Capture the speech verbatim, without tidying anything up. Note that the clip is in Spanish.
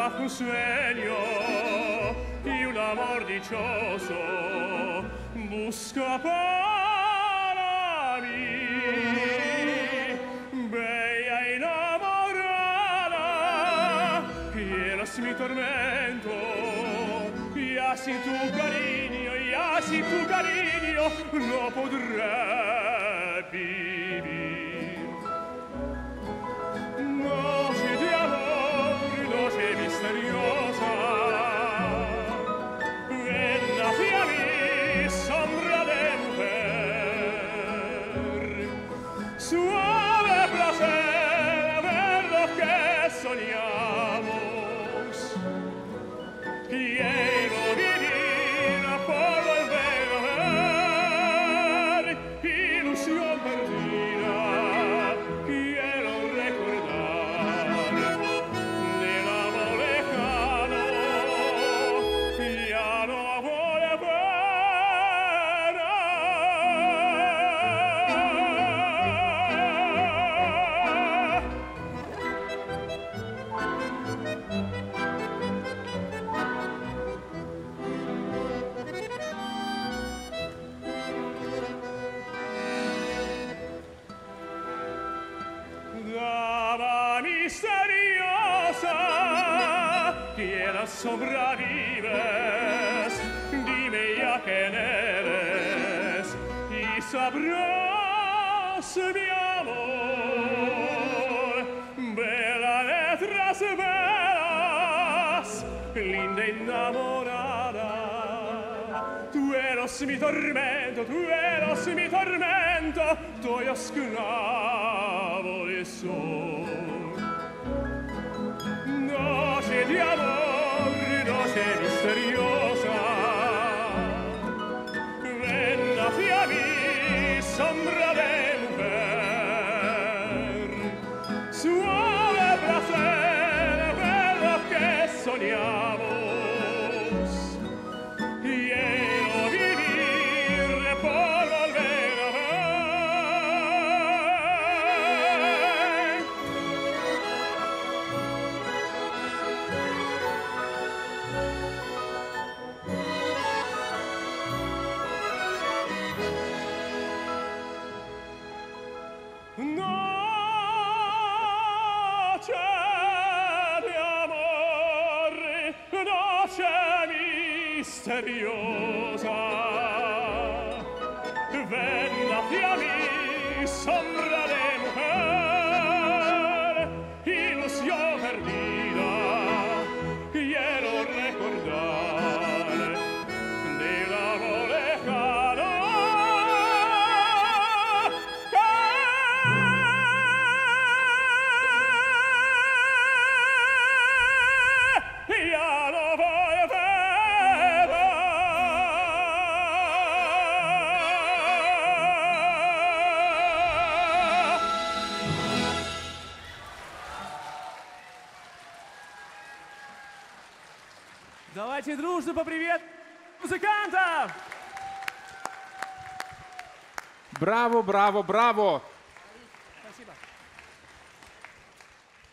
bajo un sueño y un amor dichoso busca para mí. Bella enamorada, quieras mi tormento, y así tu cariño, y así tu cariño no podré vivir. Noche de amor, noche misteriosa, ven hacia mí, sombra de mujer, suave placer ver lo que soñamos. Quiero vivir por volver a ver ilusión perdida. Quiero recordar del amor lejano, ya no voy a ver. Dama misteriosa, quieras sobrevives, dime ya quién eres y sabrás mi amor. Bella letras velas, linda enamorada, tú eres mi tormento, tú eres mi tormento, tu esclavo de sol. Noche de amor, noche misteriosa, ven hacia mí, sombra de mujer, suave placer ver lo que soñamos. Quiero vivir por volver a ver. Noche de amor, noche misteriosa, ven hacia mí, sombra de mujer, ilusión perdida, quiero recordar del amor lejano. Ya no voy a ver. Давайте дружно поприветствуем музыкантов! Bravo, bravo, bravo! Спасибо.